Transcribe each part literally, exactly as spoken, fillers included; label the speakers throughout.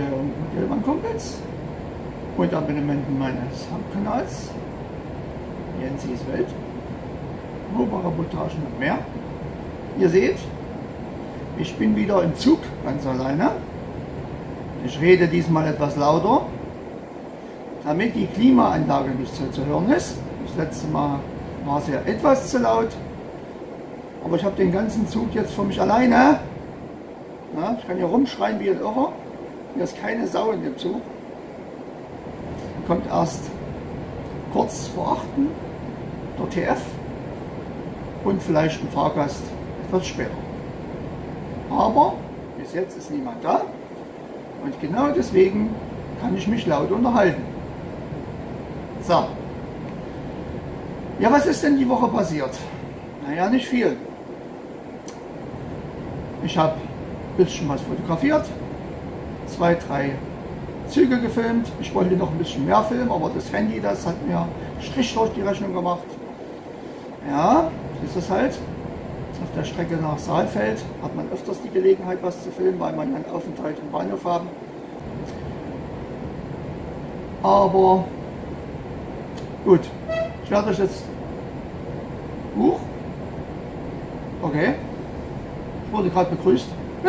Speaker 1: Freunde und Modellbahnkumpels und Abonnenten meines Hauptkanals Jensis Welt, Motorreportagen und mehr. Ihr seht, ich bin wieder im Zug ganz alleine. Ich rede diesmal etwas lauter, damit die Klimaanlage nicht so zu hören ist. Das letzte Mal war sie ja etwas zu laut, aber ich habe den ganzen Zug jetzt für mich alleine. Na, ich kann hier rumschreien wie ein Irrer. Hier ist keine Sau in dem Zug. Kommt erst kurz vor achten der T F und vielleicht ein Fahrgast etwas später. Aber bis jetzt ist niemand da und genau deswegen kann ich mich laut unterhalten. So. Ja, was ist denn die Woche passiert? Naja, nicht viel. Ich habe ein bisschen was fotografiert, zwei, drei Züge gefilmt. Ich wollte noch ein bisschen mehr filmen, aber das Handy, das hat mir Strich durch die Rechnung gemacht. Ja, so ist es halt. Auf der Strecke nach Saalfeld hat man öfters die Gelegenheit, was zu filmen, weil man einen Aufenthalt im Bahnhof haben. Aber gut, ich werde euch jetzt... Huch. Okay. Ich wurde gerade begrüßt.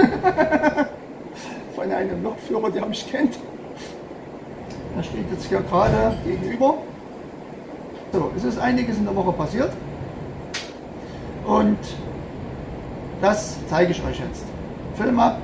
Speaker 1: Von einem Lokführer, der mich kennt. Er steht jetzt hier gerade gegenüber. So, es ist einiges in der Woche passiert. Und das zeige ich euch jetzt. Film ab.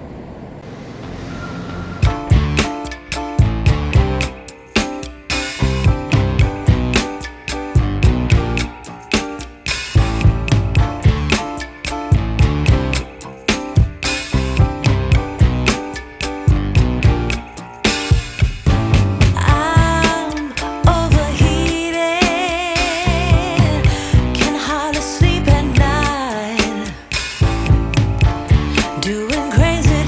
Speaker 2: Doing crazy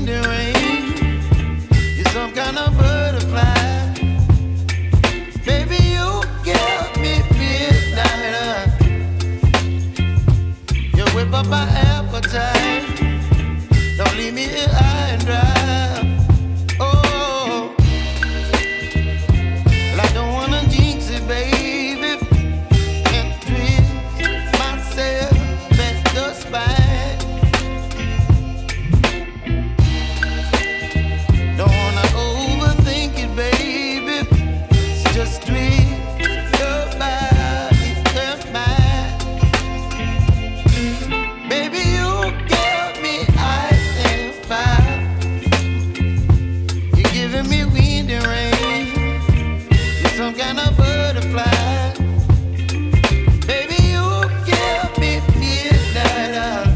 Speaker 2: wind and rain. You're some kind of butterfly. Baby, you give me midnight. You whip up my appetite. Don't leave me here high and dry. Oh, well, I don't wanna jinx it, baby, and twist myself at the spine. Don't wanna overthink it, baby. It's just twist your body and mine. Baby, you give me ice and fire. You're giving me wind and rain. You're some kind of butterfly. Baby, you give me midnight.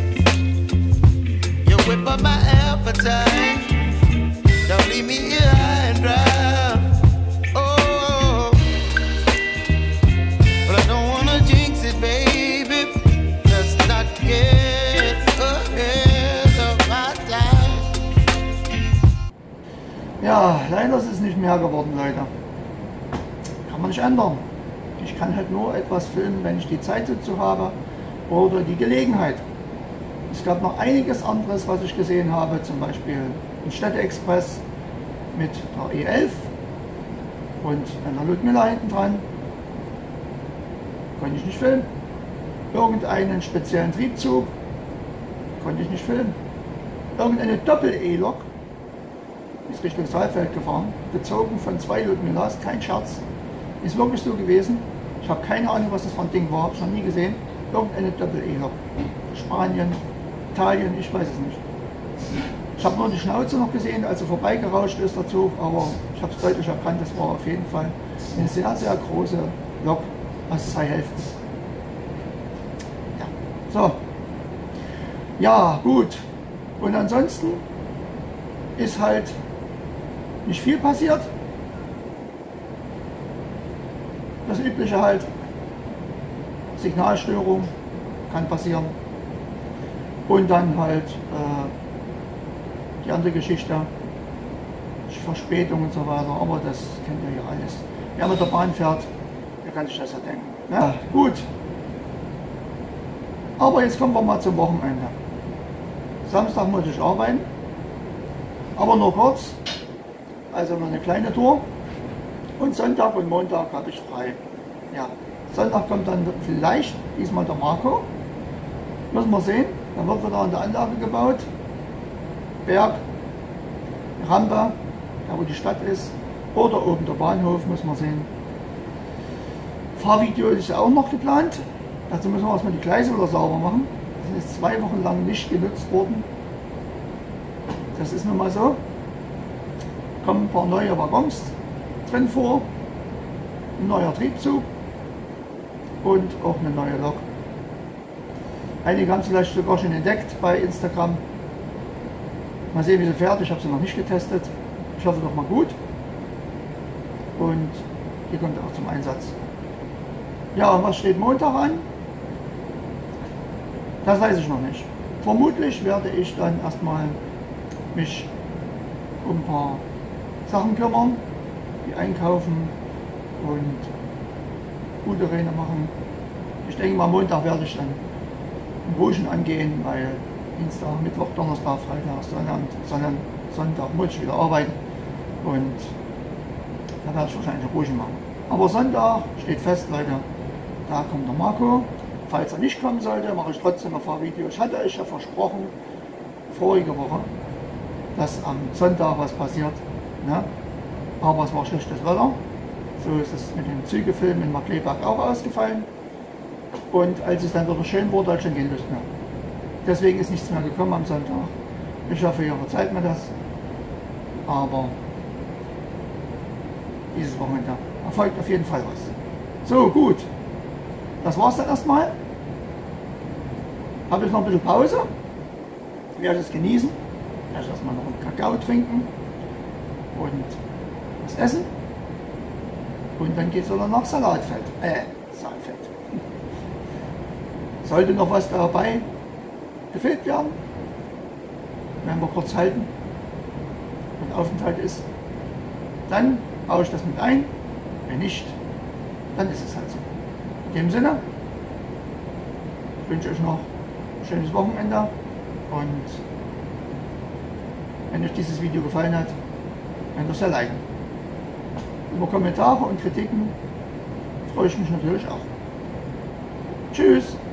Speaker 2: You whip up my appetite. Don't leave me here high and dry. Oh, but I don't wanna jinx it, baby. Let's not get ahead of my time.
Speaker 1: Ja, leider ist es nicht mehr geworden, Leute. Kann man nicht ändern. Ich kann halt nur etwas filmen, wenn ich die Zeit dazu habe oder die Gelegenheit. Es gab noch einiges anderes, was ich gesehen habe, zum Beispiel ein Städteexpress mit der E elf und einer Ludmilla hinten dran. Konnte ich nicht filmen. Irgendeinen speziellen Triebzug konnte ich nicht filmen. Irgendeine Doppel-E-Lok ist Richtung Saalfeld gefahren, gezogen von zwei Ludmillas, kein Scherz. Ist wirklich so gewesen. Ich habe keine Ahnung, was das für ein Ding war, habe ich noch nie gesehen. Irgendeine Doppel-E-Lok. Spanien, Italien, ich weiß es nicht. Ich habe nur die Schnauze noch gesehen, als er vorbeigerauscht ist, der Zug, aber ich habe es deutlich erkannt, das war auf jeden Fall eine sehr, sehr große Lok aus zwei Hälften. Ja. So. Ja, gut. Und ansonsten ist halt nicht viel passiert. Das Übliche halt, Signalstörung kann passieren. Und dann halt äh, die andere Geschichte, Verspätung und so weiter, aber das kennt ihr ja alles. Wer mit der Bahn fährt, der kann sich das ja denken. Ja, gut. Aber jetzt kommen wir mal zum Wochenende. Samstag muss ich arbeiten, aber nur kurz, also nur eine kleine Tour. Und Sonntag und Montag habe ich frei. Ja, Sonntag kommt dann vielleicht diesmal der Marco. Müssen wir sehen. Dann wird wieder an der Anlage gebaut. Berg, Rampe, da wo die Stadt ist. Oder oben der Bahnhof, muss man sehen. Fahrvideo ist auch noch geplant. Dazu müssen wir erstmal die Gleise wieder sauber machen. Die sind jetzt zwei Wochen lang nicht genutzt worden. Das ist nun mal so. Kommen ein paar neue Waggons drin vor, ein neuer Triebzug und auch eine neue Lok. Einige haben es vielleicht sogar schon entdeckt bei Instagram. Mal sehen, wie sie fährt. Ich habe sie noch nicht getestet. Ich hoffe doch mal gut. Und die kommt auch zum Einsatz. Ja, und was steht Montag an? Das weiß ich noch nicht. Vermutlich werde ich dann erstmal mich um ein paar Sachen kümmern, die einkaufen und gute Rene machen. Ich denke mal, Montag werde ich dann in Ruschen angehen, weil Dienstag, Mittwoch, Donnerstag, Freitag, Sonnabend, sondern Sonntag muss ich wieder arbeiten und da werde ich wahrscheinlich Ruschen machen. Aber Sonntag steht fest, Leute, da kommt der Marco. Falls er nicht kommen sollte, mache ich trotzdem ein Fahrvideo. Ich hatte euch ja versprochen, vorige Woche, dass am Sonntag was passiert. Ne? Aber es war schlechtes Wetter. So ist es mit dem Zügefilm in Markleberg auch ausgefallen. Und als es dann wieder schön wurde, hatte ich schon keine Lust mehr. Deswegen ist nichts mehr gekommen am Sonntag. Ich hoffe, ihr verzeiht mir das. Aber dieses Wochenende erfolgt auf jeden Fall was. So, gut. Das war's dann erstmal. Habe ich noch ein bisschen Pause. Ich werde es genießen. Ich werde erstmal noch einen Kakao trinken und was essen. Und dann geht es wieder nach Salatfeld. Äh, Saalfeld. Sollte noch was dabei gefilmt werden, werden wir kurz halten, wenn Aufenthalt ist. Dann baue ich das mit ein, wenn nicht, dann ist es halt so. In dem Sinne wünsche ich euch noch ein schönes Wochenende und wenn euch dieses Video gefallen hat, könnt ihr es ja liken. Über Kommentare und Kritiken freue ich mich natürlich auch. Tschüss!